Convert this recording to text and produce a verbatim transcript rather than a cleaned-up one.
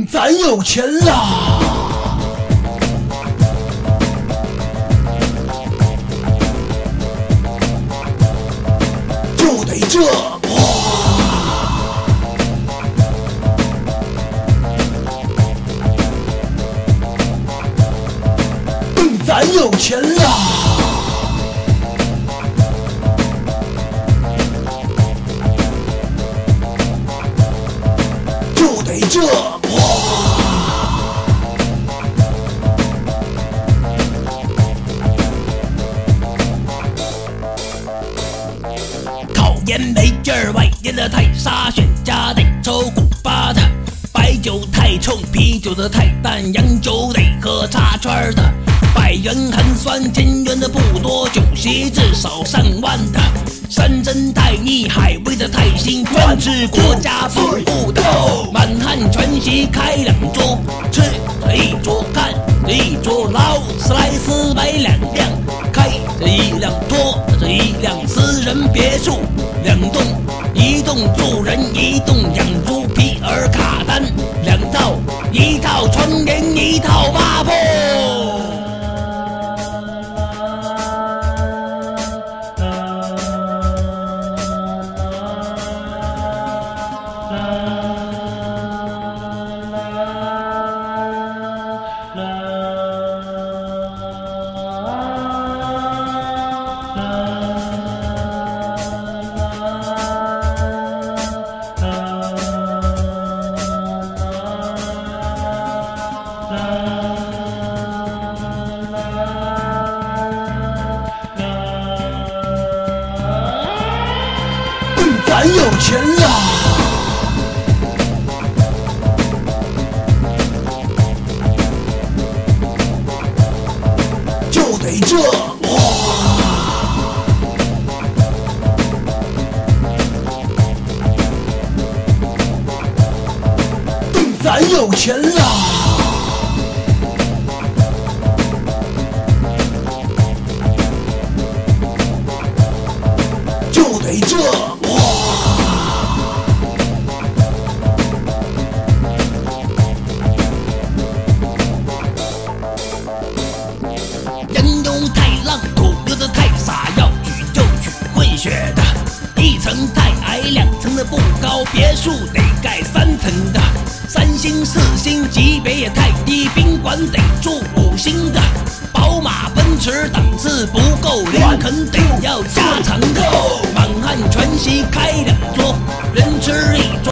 咱有钱啦！就得这哇！咱有钱啦！就得这哇！ 考研没劲儿，外烟的太沙，选家得抽古巴的，白酒太冲，啤酒的太淡，洋酒得喝插圈的。百元寒酸，千元的不多，酒席至少上万的。山珍太腻，海味的太腥，专吃国家保护的。满汉全席开两桌，吃这一桌，看这一桌，劳斯莱斯买两辆，开这一辆拖这一辆私人别墅，两栋，一栋住人，一栋养猪，皮尔卡丹两套，一套窗帘，一套八铺。 咱有钱啦！就得这哇！咱有钱啦！就得这哇！ 人油太浪，土油的太傻，要取就取混血的。一层太矮，两层的不高，别墅得盖三层的。三星四星级别也太低，宾馆得住五星的。宝马奔驰档次不够，林肯得要加长的。满汉全席开两桌，人吃一桌。